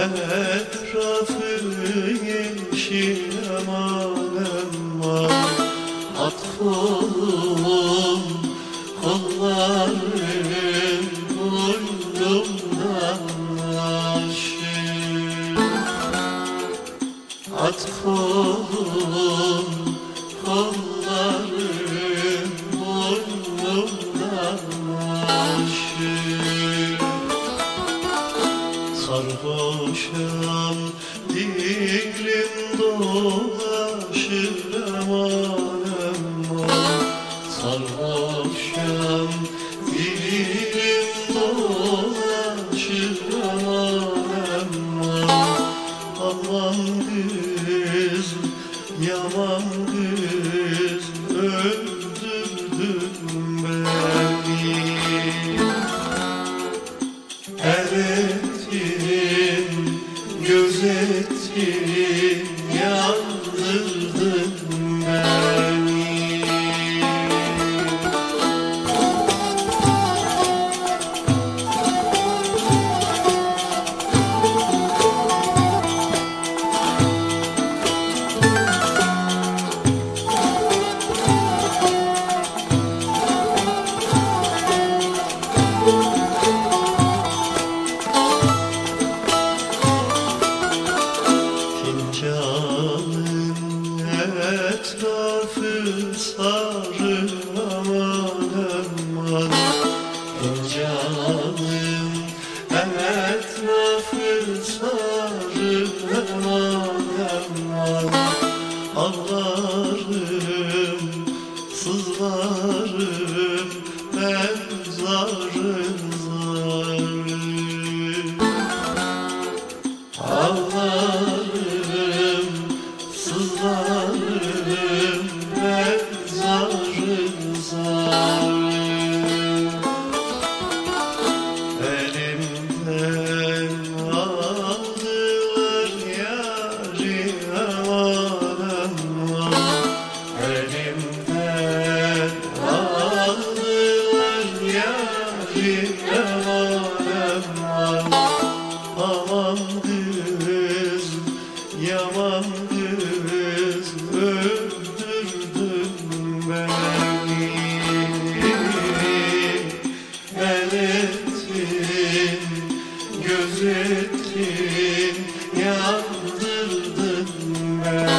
etrafı yeşil aman aman. At kolum, kollarım boynumdan aşır. At kolum, kollarım boynumdan aşır. Sarhoşam dilim dolaşır aman aman. Sarhoşam dilim dolaşır aman aman. Aman kız, yaman kız, öldürdün beni. Erettin, gözettin, yandırdın beni. Fincanın etrafı sarı aman aman. Fincanın etrafı sarı aman aman. Ağlarım, sızlarım, ben zarım zarım. Ağlarım, sızlarım, ben zarım zarım. Elimden aldılar yâri aman aman. Elimden aldılar yâri aman aman. Aman kız, yaman kız, öldürdün beni. Elettin, gözettin, yandırdın beni.